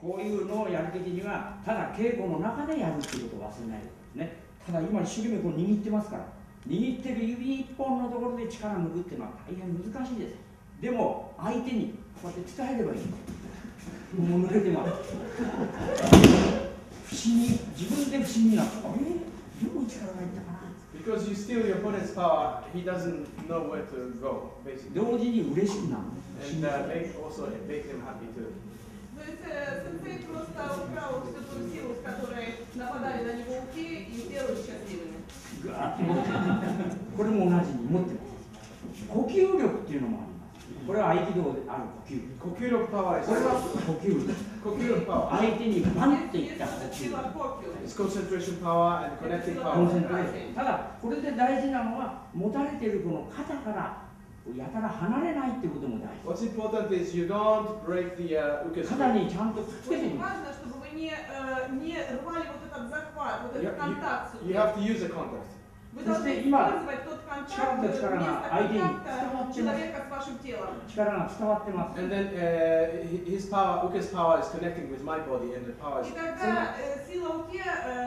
こういうのをやるときには、ただ稽古の中でやるっていうことを忘れないでね。ただ今一生懸命こう握ってますから、握ってる指一本のところで力を抜くっていうのは大変難しいです。でも相手にこうやって伝えればいい。もう抜けてます。不思議、自分で不思議になった。どういう力がいったかな。 Because you steal your opponent's power, he doesn't know where to go, basically. 同時に嬉しくなる。 And also it makes him happy too. То есть сенсей просто украл всю ту силу, с которой нападали на него уки, и сделал их счастливыми. これも同じに持ってます。呼吸力っていうのもあります。これは合気道である呼吸。 呼吸力パワー。 これは呼吸力。 呼吸力パワー。 相手にバンっていった呼吸。 It's concentration power and connecting コンセン power. トレーション。ただこれで大事なのは持たれているこの肩からやたら離れないっていうことも大事。 What's important is you don't break the ukes. 肩にちゃんとくっつけて Очень みる。 важно, чтобы вы не рвали вот этот захват, вот этот контакт. You have to use the contact. Вы должны использовать тот контакт, место контакта человека с вашим телом. 力が伝わってます。 And then his power, ukes power is connecting with my body, and the power is. И когда сила уки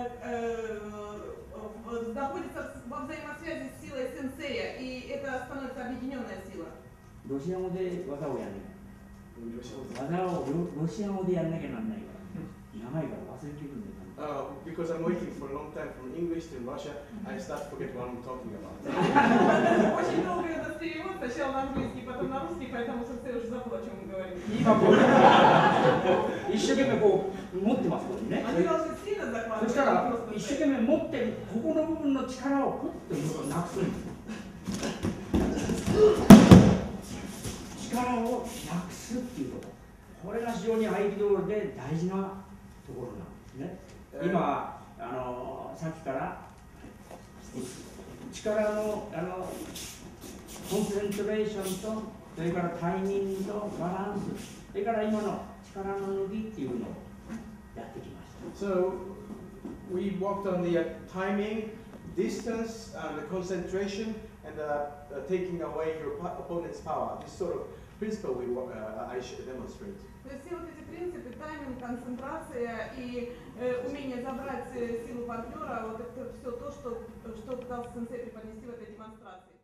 находится во взаимосвязи с силой сенсея, и это становится объединенная сила. ロシア語で技をやる。技をロシア語でやんなきゃなんないから。長いから忘れてくるんだよ。 Because I'm waiting for a long time from English to Russia, I start to forget what I'm talking about. Очень долго этот перевод, сначала на английский, потом на русский, поэтому сенсей уже забыл, о чем мы говорим. 今こう一生懸命こう持ってますこれね。 Они должны сильно そした захватывать, ら просто 一生懸命持ってるここの部分の力をプッとなくすんです。力をなくすっていうこと。これが非常に合気道で大事なところなんですね。今さっきから力のコンセントレーションとそれからタイミングとバランスそれから今の力の抜きっていうのをやってきました。 So we worked on the timing, distance, and the concentration, and taking away your opponent's power. This sort of principle I should demonstrate. То есть все вот эти принципы, тайминг, концентрация и умение забрать силу партнера, вот это все то, что пытался сенсей преподнести в этой демонстрации.